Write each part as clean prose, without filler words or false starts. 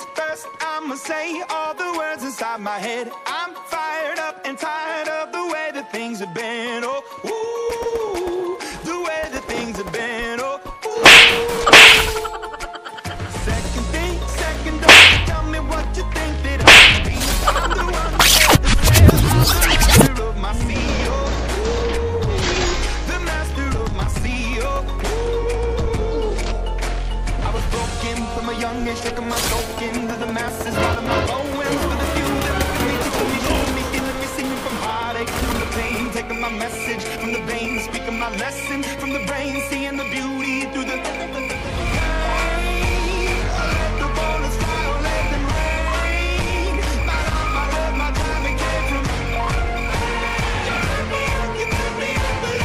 things first, I'ma say all the words inside my head. I'm fired up and tired of the way that things have been. Oh, ooh, the way that things have been. Oh, ooh. Second thing, second, don't tell me what you think that I can be. I'm the one that says I'm the master of my sea. Oh, ooh, the master of my sea. Oh, ooh. I was broken from a young age, taking my soak into the masses, writing my poems for the few that look at me, teaching me, showing me, feeling me, singing from heartache, from the pain, taking my message from the veins, speaking my lesson from the brain, seeing the beauty through the pain. Let the bullets fly, or let them rain. My love, my love, my time, it came from you. Let me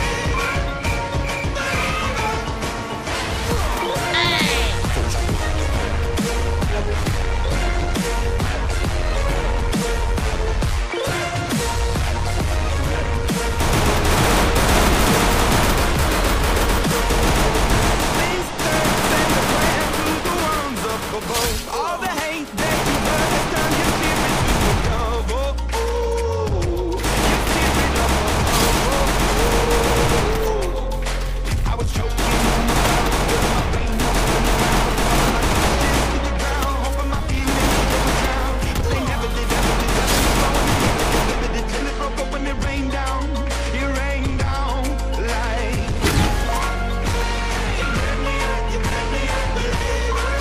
all the hate that you heard has turned your spirit to a dove. Oh, ooh, your spirit of I was choking on my my brain up in the ground, falling like ashes to the ground, hoping my feelings they would drown. They never did, ever did, ever did, till it broke up when it rained down. It rained down like. You let me, I believe it.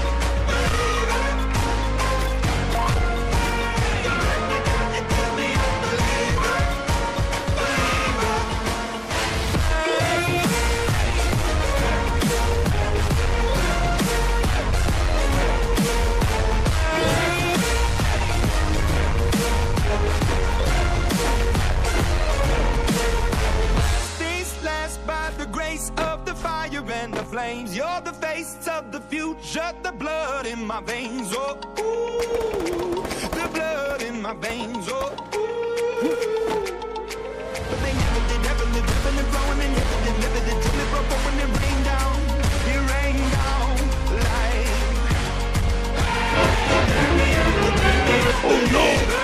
Of the fire and the flames, you're the face of the future, the blood in my veins. Oh, ooh, the blood in my veins. Oh, ooh. But they never did, never lived, never lived, growing and never did, till it broke up when it rained down. It rained down like. Oh no.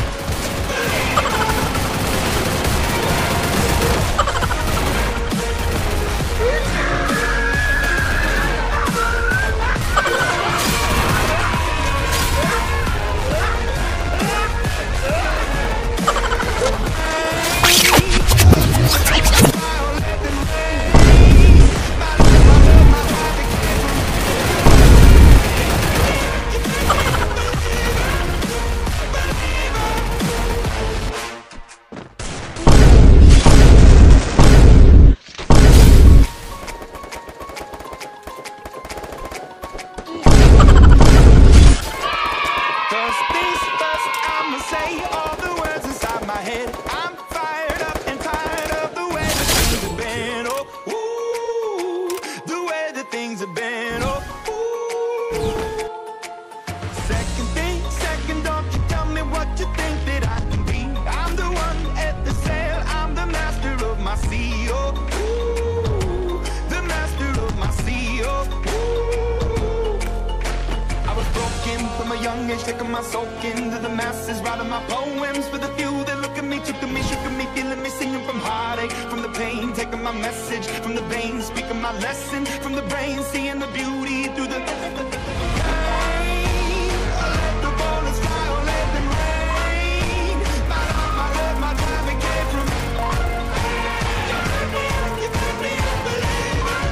Taking my soak into the masses, writing my poems for the few that look at me, took to me, shook at me, feeling me, singing from heartache, from the pain, taking my message from the veins, speaking my lesson from the brain, seeing the beauty through the pain. Let the bullets fly, or let them rain. My love, my love, my time, it came from you. Let me, I believe it.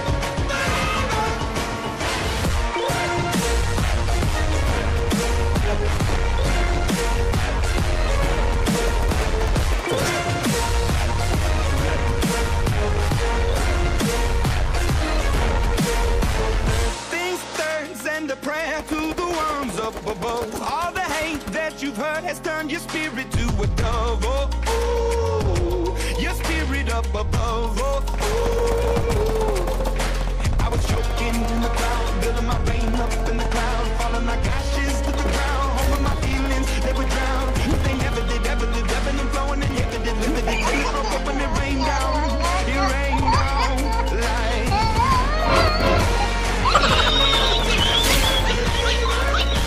Above. All the hate that you've heard has turned your spirit to a dove. Oh, ooh, your spirit up above. Oh, ooh. I was choking in the cloud, building my rain up in the cloud, falling like ashes to the ground, hoping my feelings they would drown. They never did, ever did, ever did, flowing and never did, limited. It broke up when it rained down. It rained down like.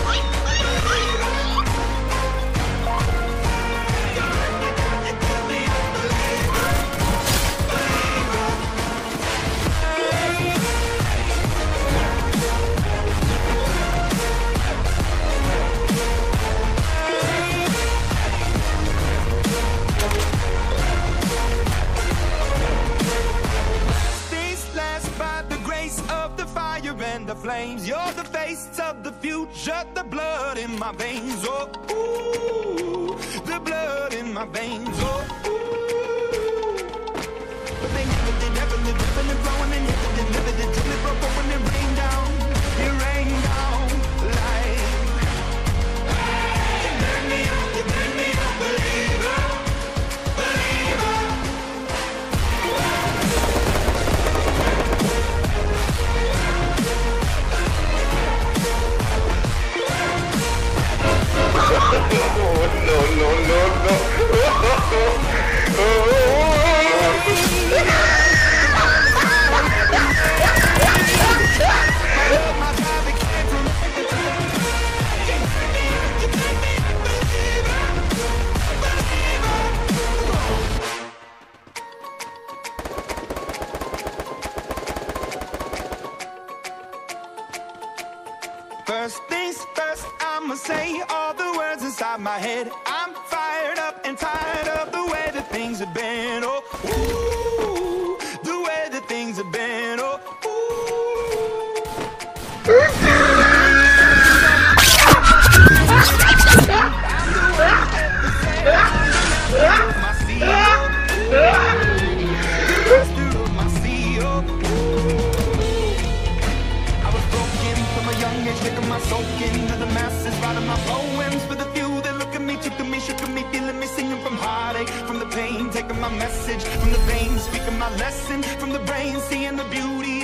fan the flames. You're the face of the future, the blood in my veins. Oh, ooh, the blood in my veins. Oh, ooh. But they never did, never did, never did, blowing and never did, till it broke when it rained down. It rained down like. You burn me up, believer, believer. First things first, I'ma say all the words inside my head. I'm fired up and tired of the way that things have been. Oh, ooh, the way that things have been. Oh, ooh. Taking my soul into the masses, writing my poems for the few that look at me, took to me, shook at me, feeling me, singing from heartache, from the pain, taking my message from the veins, speaking my lesson from the brain, seeing the beauty